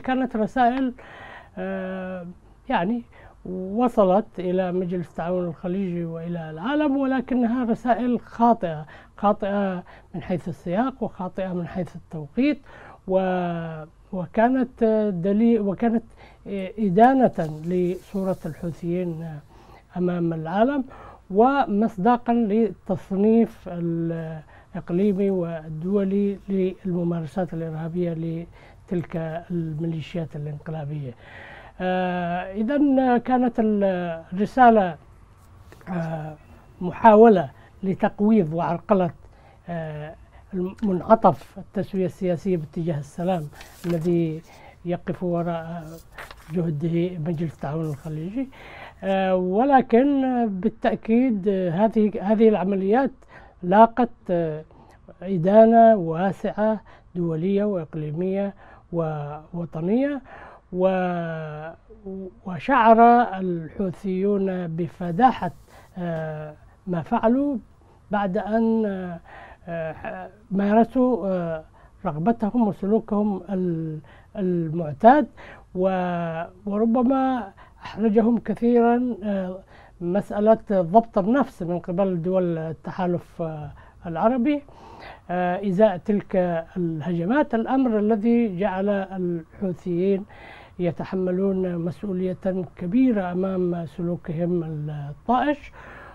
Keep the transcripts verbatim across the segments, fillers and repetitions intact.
كانت رسائل يعني وصلت إلى مجلس التعاون الخليجي وإلى العالم، ولكنها رسائل خاطئة خاطئة من حيث السياق وخاطئة من حيث التوقيت، وكانت دليل وكانت إدانة لصورة الحوثيين أمام العالم، ومصداقا للتصنيف الإقليمي والدولي للممارسات الإرهابية لتلك الميليشيات الانقلابية. آه إذن كانت الرسالة آه محاولة لتقويض وعرقلة آه منعطف التسوية السياسية باتجاه السلام الذي يقف وراء جهده مجلس التعاون الخليجي، آه ولكن بالتأكيد هذه هذه العمليات لاقت آه إدانة واسعة دولية وإقليمية ووطنية، وشعر الحوثيون بفداحة ما فعلوا بعد أن مارسوا رغبتهم وسلوكهم المعتاد، وربما أحرجهم كثيرا مسألة ضبط النفس من قبل دول التحالف العربي إزاء تلك الهجمات، الأمر الذي جعل الحوثيين يتحملون مسؤولية كبيرة أمام سلوكهم الطائش.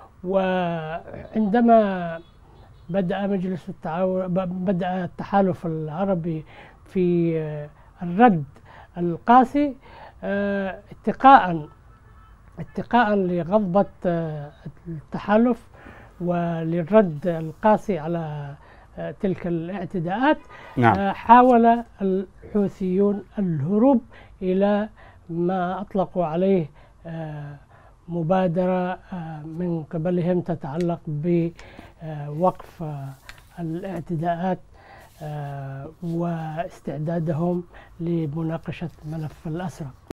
وعندما بدأ مجلس التعاون بدأ التحالف العربي في الرد القاسي اتقاء اتقاء لغضبة التحالف وللرد القاسي على تلك الاعتداءات، نعم. حاول الحوثيون الهروب إلى ما أطلقوا عليه مبادرة من قبلهم تتعلق بوقف الاعتداءات واستعدادهم لمناقشة ملف الأسرى.